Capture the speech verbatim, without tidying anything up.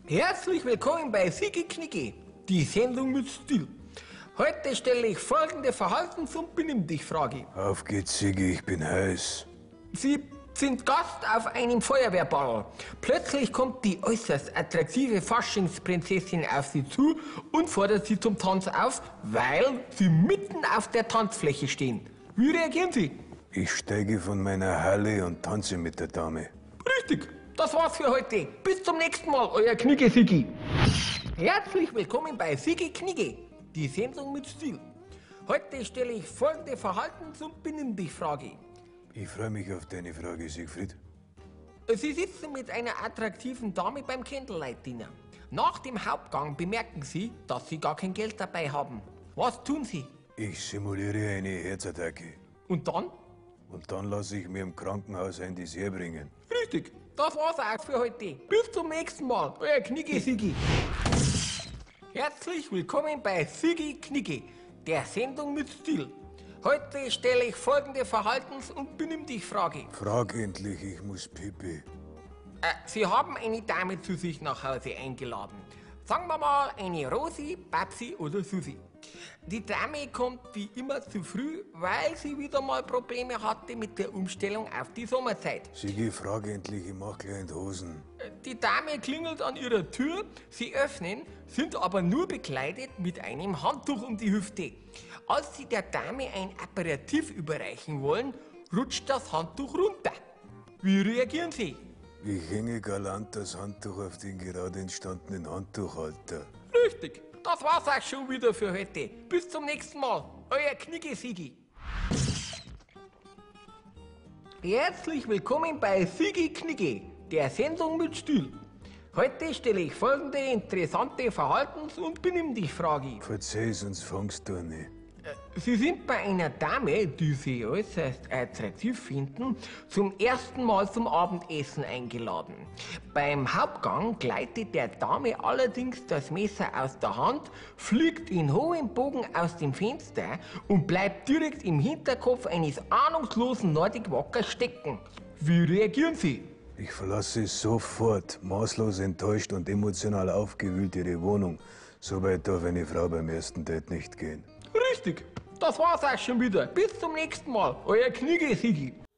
Herzlich willkommen bei Sigi Knicki, die Sendung mit Stil. Heute stelle ich folgende Verhaltens- und Benimm-dich-Frage. Auf geht's, Sigi, ich bin heiß. Sie sind Gast auf einem Feuerwehrball. Plötzlich kommt die äußerst attraktive Faschingsprinzessin auf Sie zu und fordert Sie zum Tanz auf, weil Sie mitten auf der Tanzfläche stehen. Wie reagieren Sie? Ich steige von meiner Halle und tanze mit der Dame. Richtig, das war's für heute. Bis zum nächsten Mal, euer Knigge Sigi. Herzlich willkommen bei Sigi Knigge, die Sendung mit Stil. Heute stelle ich folgende Verhaltens- und Benimm-dich-Frage. Ich freue mich auf deine Frage, Siegfried. Sie sitzen mit einer attraktiven Dame beim Candlelight-Dinner. Nach dem Hauptgang bemerken Sie, dass Sie gar kein Geld dabei haben. Was tun Sie? Ich simuliere eine Herzattacke. Und dann? Und dann lasse ich mir im Krankenhaus ein Dessert bringen. Richtig, das war's auch für heute. Bis zum nächsten Mal, euer Knigge Sigi. Herzlich willkommen bei Sigi Knigge, der Sendung mit Stil. Heute stelle ich folgende Verhaltens- und Benimm-dich-Frage. Frag endlich, ich muss pipi. Äh, Sie haben eine Dame zu sich nach Hause eingeladen. Sagen wir mal eine Rosi, Babsi oder Susi. Die Dame kommt wie immer zu früh, weil sie wieder mal Probleme hatte mit der Umstellung auf die Sommerzeit. Sigi, frag endlich, ich mach gleich in die Hosen. Äh, Die Dame klingelt an ihrer Tür, sie öffnen, sind aber nur bekleidet mit einem Handtuch um die Hüfte. Als sie der Dame ein Aperitif überreichen wollen, rutscht das Handtuch runter. Wie reagieren Sie? Ich hänge galant das Handtuch auf den gerade entstandenen Handtuchhalter. Richtig, das war's auch schon wieder für heute. Bis zum nächsten Mal, euer Knigge Sigi. Herzlich willkommen bei Sigi Knigge, der Sendung mit Stil. Heute stelle ich folgende interessante Verhaltens- und Benimm-dich-Frage. Verzeih, sonst fangst du nicht. Sie sind bei einer Dame, die Sie äußerst attraktiv finden, zum ersten Mal zum Abendessen eingeladen. Beim Hauptgang gleitet der Dame allerdings das Messer aus der Hand, fliegt in hohem Bogen aus dem Fenster und bleibt direkt im Hinterkopf eines ahnungslosen Nordic Walkers stecken. Wie reagieren Sie? Ich verlasse sofort, maßlos enttäuscht und emotional aufgewühlt ihre Wohnung. So weit darf eine Frau beim ersten Date nicht gehen. Richtig, das war's auch schon wieder. Bis zum nächsten Mal, euer Knigge Sigi.